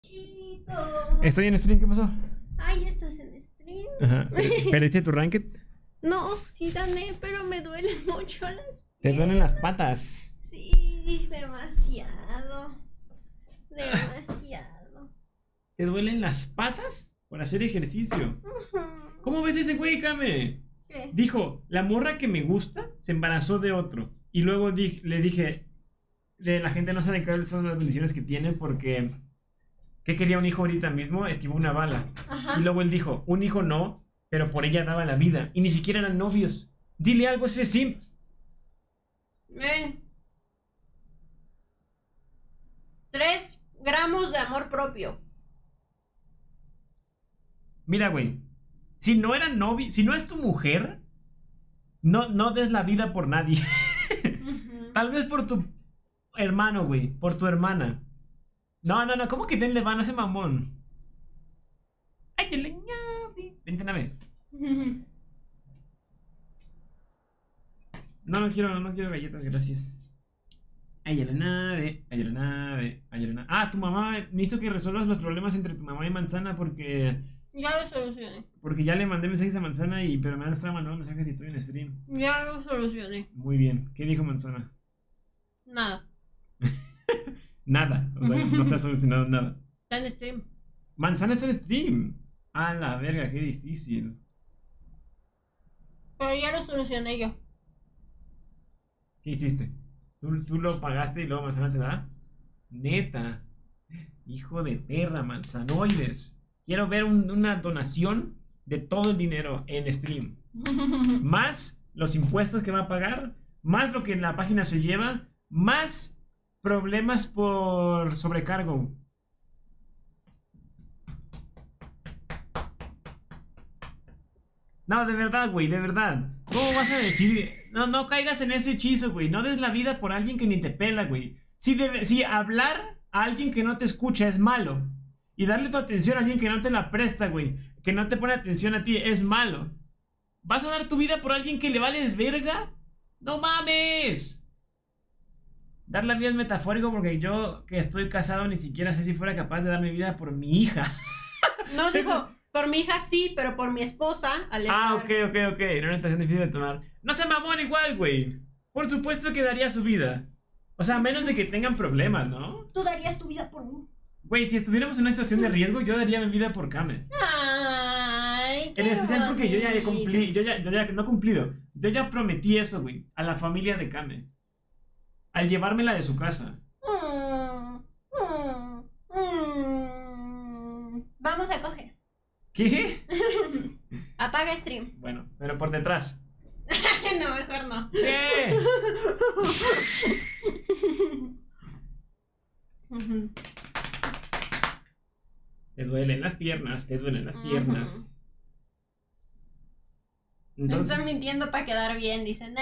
Chicos. Estoy en stream, ¿qué pasó? Ay, ¿estás en stream? Ajá. ¿Perdiste tu ranked? No, sí gané, pero me duelen mucho las Te duelen las patas. Sí, demasiado. Demasiado. ¿Te duelen las patas? Por hacer ejercicio. ¿Cómo ves ese güey, Kame? ¿Qué? Dijo, la morra que me gusta se embarazó de otro. Y luego le dije, de la gente no sabe cuáles son las bendiciones que tiene porque... ¿Qué quería un hijo ahorita mismo? Esquivó una bala. Ajá. Y luego él dijo, un hijo no, pero por ella daba la vida. Y ni siquiera eran novios. Dile algo a ese simp. Ven. 3 gramos de amor propio. Mira, güey. Si no eran novios, si no es tu mujer, no des la vida por nadie. Tal vez por tu hermano, güey. Por tu hermana. No, ¿cómo que denle van a ese mamón? Ay, que le ñabi. Vente, nave. No quiero galletas, gracias. Ay, a la nave, ay, a la nave, ay, a la nave. Ah, tu mamá, necesito que resuelvas los problemas entre tu mamá y Manzana porque Ya lo solucioné. ya le mandé mensajes a Manzana pero me han estado mandando mensajes y estoy en stream. Ya lo solucioné. Muy bien. ¿Qué dijo Manzana? Nada. Nada, o sea, no está solucionado nada. Está en stream. Manzana está en stream. A la verga, qué difícil. Pero ya lo solucioné yo. ¿Qué hiciste? ¿Tú lo pagaste y luego Manzana te da? Neta. Hijo de perra, manzanoides. Quiero ver una donación de todo el dinero en stream. Más los impuestos que va a pagar. Más lo que la página se lleva. Más problemas por sobrecargo. No, de verdad, güey, de verdad. ¿Cómo vas a decir? No caigas en ese hechizo, güey. No des la vida por alguien que ni te pela, güey. Si hablar a alguien que no te escucha es malo. Y darle tu atención a alguien que no te la presta, güey. Que no te pone atención a ti es malo. ¿Vas a dar tu vida por alguien que le vales verga? ¡No mames! Dar la vida es metafórico porque yo, que estoy casado, ni siquiera sé si fuera capaz de dar mi vida por mi hija. No, dijo, por mi hija sí, pero por mi esposa. Ok. Era una situación difícil de tomar. No se mamón igual, güey. Por supuesto que daría su vida. O sea, a menos de que tengan problemas, ¿no? Tú darías tu vida por mí. Güey, si estuviéramos en una situación de riesgo, yo daría mi vida por Kame. Ay, qué En especial porque yo ya he bonito. cumplido, no he cumplido. Yo ya prometí eso, güey, a la familia de Kame. Al llevármela de su casa. Vamos a coger. ¿Qué? Apaga stream. Bueno, pero por detrás. No, mejor no. ¿Qué? Te duelen las piernas, te duelen las piernas. Entonces, Están mintiendo para quedar bien, dicen.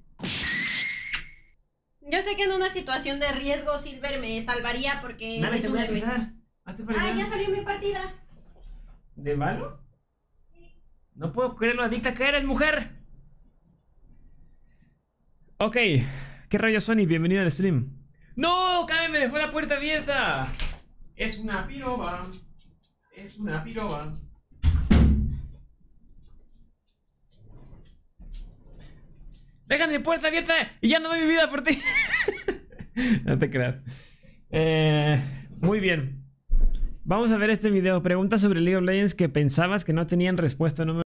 Yo sé que en una situación de riesgo Silver me salvaría porque Nave, es te un voy a héroe. pisar. Hazte para allá. Ya salió mi partida. ¿De malo? No puedo creer lo adicta que eres, mujer. Ok, ¿qué rayos, Sony? Bienvenido al stream. ¡No! ¡Kame me dejó la puerta abierta! Es una piroba. Es una piroba. ¡Dejan mi puerta abierta! ¡Y ya no doy mi vida por ti! No te creas. Muy bien. Vamos a ver este video. Preguntas sobre League of Legends que pensabas que no tenían respuesta. No me